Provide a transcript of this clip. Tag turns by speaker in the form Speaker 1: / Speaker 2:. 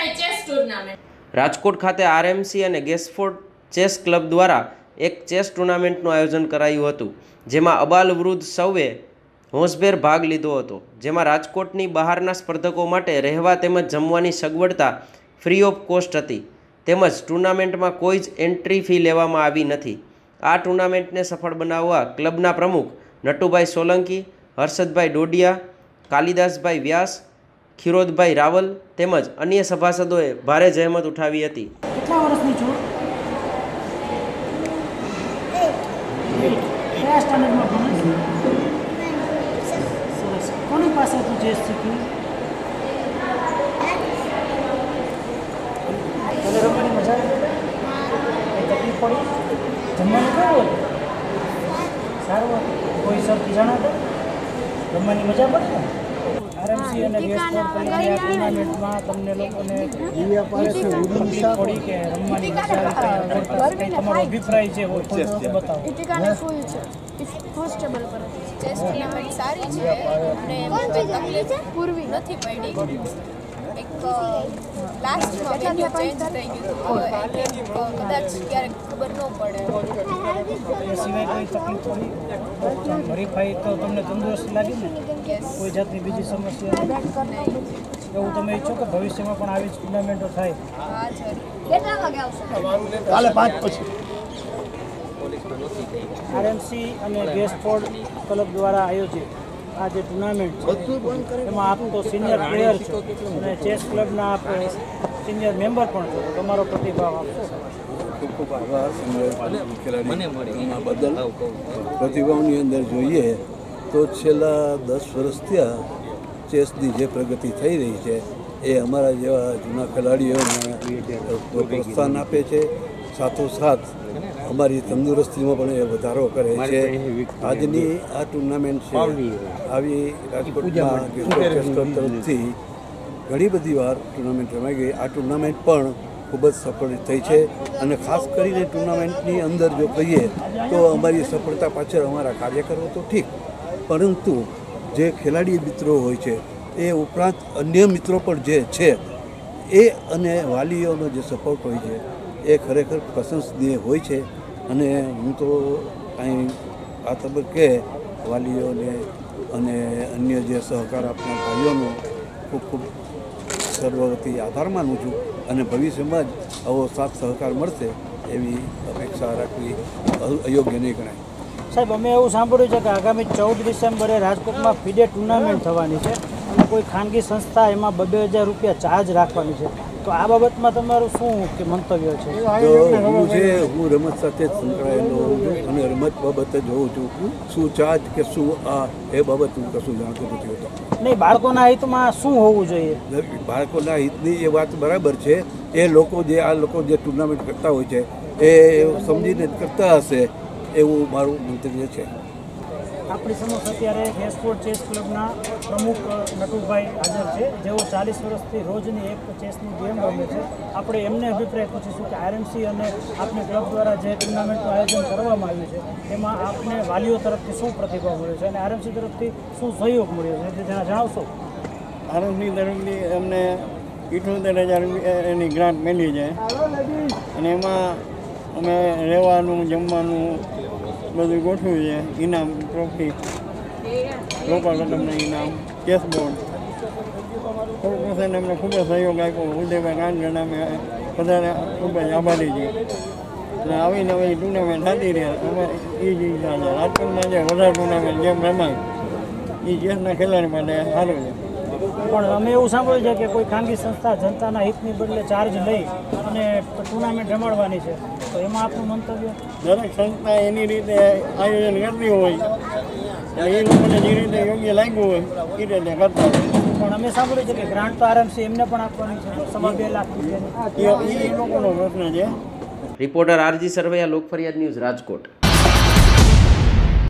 Speaker 1: કક્ષાએ chess tournament
Speaker 2: Rajkot ખાતે RMC અને ગેસફોર્ડ ચેસ ક્લબ દ્વારા એક ચેસ ટુર્નામેન્ટનું આયોજન કરાયું હતું, જેમાં અબાલ વૃદ્ધ સૌએ હોંશભેર ભાગ લીધો હતો। જેમાં રાજકોટની બહારના સ્પર્ધકો માટે રહેવા તેમજ જમવાની સગવડતા ફ્રી ઓફ કોસ્ટ હતી, તેમજ ટુર્નામેન્ટમાં કોઈ જ એન્ટ્રી ફી લેવામાં આવી નથી। આ ટુર્નામેન્ટને સફળ બનાવવા ક્લબના પ્રમુખ નટુભાઈ સોલંકી, હર્ષદભાઈ ડોડિયા, કાલિદાસભાઈ વ્યાસ, ખીરોદભાઈ રાવલ તેમજ અન્ય સભાસદોએ ભારે જહેમત ઉઠાવી હતી।
Speaker 3: કેટલા વર્ષની છો? કયા સ્ટાન્ડર્ડમાં ભણો? સરસ। કોની પાસે તું ચેસ શીખી? તને રમવાની મજા આવી? તકલીફ પડી? જમવાનું કેવું હતું? સારું હતું? કોઈ સરથી જણાવતો? રમવાની મજા પડી ને? આરએમસી અને ગેસફોર્ડ ક્લબની આ ટુર્નામેન્ટમાં તમને લોકોને તકલીફ પડી કે રમવાની મજા આવી? તમારો અભિપ્રાય છે બતાવો।
Speaker 4: ચેસ ટુર્નામેન્ટ સારી છે અને તકલીફ પૂરવી નથી પડી। એક લાસ્ટમાં વેન્યુ ચેન્જ થઈ ગયું હતું, કદાચ ક્યારેક ખબર ન પડે।
Speaker 3: એ સિવાય કોઈ તકલીફ પડી? હરીફાઈ તો તમને તંદુરસ્તી લાગી ને? કોઈ જાતની બીજી સમસ્યા એવું તમે ઈચ્છો કે ભવિષ્યમાં પણ આવી જ ટુર્નામેન્ટો થાય?
Speaker 5: કાલે 5 પછી
Speaker 3: આરએમસી અને ગેસફોર્ડ ક્લબ દ્વારા આયોજિત આ જે ટુર્નામેન્ટ છે એમાં આપ તો સિનિયર પ્લેયર છો અને ચેસ ક્લબના આપ સિનિયર મેમ્બર પણ છો, તો તમારો પ્રતિભાવ આપશો?
Speaker 5: ખૂબ ખૂબ આભાર ખેલાડી બદલ। પ્રતિભાવની અંદર જોઈએ તો છેલ્લા 10 વર્ષથી ચેસની જે પ્રગતિ થઈ રહી છે એ અમારા જેવા જૂના ખેલાડીઓને પ્રોત્સાહન આપે છે, સાથોસાથ અમારી તંદુરસ્તીમાં પણ એ વધારો કરે છે। આજની આ ટુર્નામેન્ટ છે આવી રાજકોટમાં તરફથી ઘણી બધી વાર ટુર્નામેન્ટ રમાઈ ગઈ। આ ટુર્નામેન્ટ પણ ખૂબ જ સફળ થઈ છે અને ખાસ કરીને ટુર્નામેન્ટની અંદર જો કહીએ તો અમારી સફળતા પાછળ અમારા કાર્યકરો તો ઠીક, પરંતુ જે ખેલાડી મિત્રો હોય છે એ ઉપરાંત અન્ય મિત્રો પણ જે છે એ અને વાલીઓનો જે સપોર્ટ હોય છે એ ખરેખર પ્રશંસનીય હોય છે। અને હું તો અહીં આ તબક્કે વાલીઓને અને અન્ય જે સહકાર આપનાર ભાઈઓનો ખૂબ ખૂબ સર્વવતી આભાર માનું છું અને ભવિષ્યમાં જ આવો સાથ સહકાર મળશે એવી અપેક્ષા રાખવી અયોગ્ય નહીં ગણાય।
Speaker 3: સાહેબ, અમે એવું સાંભળ્યું છે કે આગામી 14 ડિસેમ્બરે રાજકોટમાં ફીડે ટુર્નામેન્ટ થવાની છે અને કોઈ ખાનગી સંસ્થા એમાં 2,000 રૂપિયા ચાર્જ રાખવાની છે, તો આ બાબતમાં તમારું શું કે મંતવ્ય છે?
Speaker 5: હું રમત સાથે જ સંકળાયેલો હોઉં છું અને રમત બાબતે જોઉં છું, શું ચાર્જ કે શું આ એ બાબત હું કશું જાણતો નથી હોતો।
Speaker 3: નહીં, બાળકોના હિતમાં શું હોવું જોઈએ?
Speaker 5: બાળકોના હિતની એ વાત બરાબર છે, એ લોકો આ લોકો જે ટુર્નામેન્ટ કરતા હોય છે એ સમજીને જ કરતા હશે એવું મારું મંતવ્ય છે।
Speaker 3: આપણી સમક્ષ અત્યારે ગેસફોર્ડ ચેસ ક્લબના પ્રમુખ નટુભાઈ હાજર છે, જેઓ 40 વર્ષથી રોજની એક ચેસની ગેમ રમે છે। આપણે એમને અભિપ્રાય પૂછીશું કે આરએમસી અને આપની ક્લબ દ્વારા જે ટુર્નામેન્ટનું આયોજન કરવામાં આવ્યું છે એમાં આપને વાલીઓ તરફથી શું પ્રતિભાવ મળ્યો છે અને આરએમસી તરફથી શું સહયોગ મળ્યો છે તે જણાવશો?
Speaker 6: આરએમસી તરફથી અમને 78,000 એની ગ્રાન્ટ મળી છે અને એમાં અમે રહેવાનું જમવાનું બધું ગોઠવ્યું છે। ઇનામ, ટ્રોફી, લોકલ રકમના ઇનામ, ચેસ બોર્ડ કોર્પોરેશને અમને ખૂબ જ સહયોગ આપ્યો। ઉદયભાઈ કાનગડા અમે વધારે ખૂબ જ આભારી છીએ અને આવી નવી ટુર્નામેન્ટ થતી રહે અમે એ જ ઈચ્છા છે। રાજકોટમાં જે વધારે ટુર્નામેન્ટ જેમ રમાય એ ચેસના ખેલાડી માટે સારું છે।
Speaker 3: પણ અમે એવું સાંભળ્યું છે કે કોઈ ખાનગી સંસ્થા જનતાના હિતની બદલે ચાર્જ લઈ અને ટુર્નામેન્ટ રમાડવાની છે, તો એમાં આપનું મંતવ્ય?
Speaker 6: દરેક સંસ્થા એની રીતે આયોજન કરતી હોય એ લોકોને જે રીતે યોગ્ય લાગ્યું હોય એ રીતે કરતા હોય।
Speaker 3: પણ અમે સાંભળ્યું છે કે ગ્રાન્ટ તો આરએમસી એમને પણ આપવાની છે, 2.5 લાખ રૂપિયાની,
Speaker 6: એ લોકોનો પ્રશ્ન છે।
Speaker 2: Reporter R G Sarvaiya, Lokfariyad news, Rajkot.